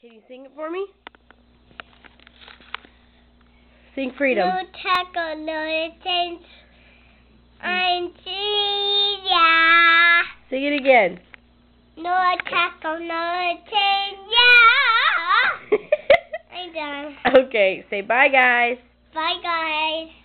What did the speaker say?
Can you sing it for me? Sing Freedom. No tackle, no change. I'm yeah. Sing it again. No tackle, no change. Yeah. I'm done. Okay, say bye, guys. Bye, guys.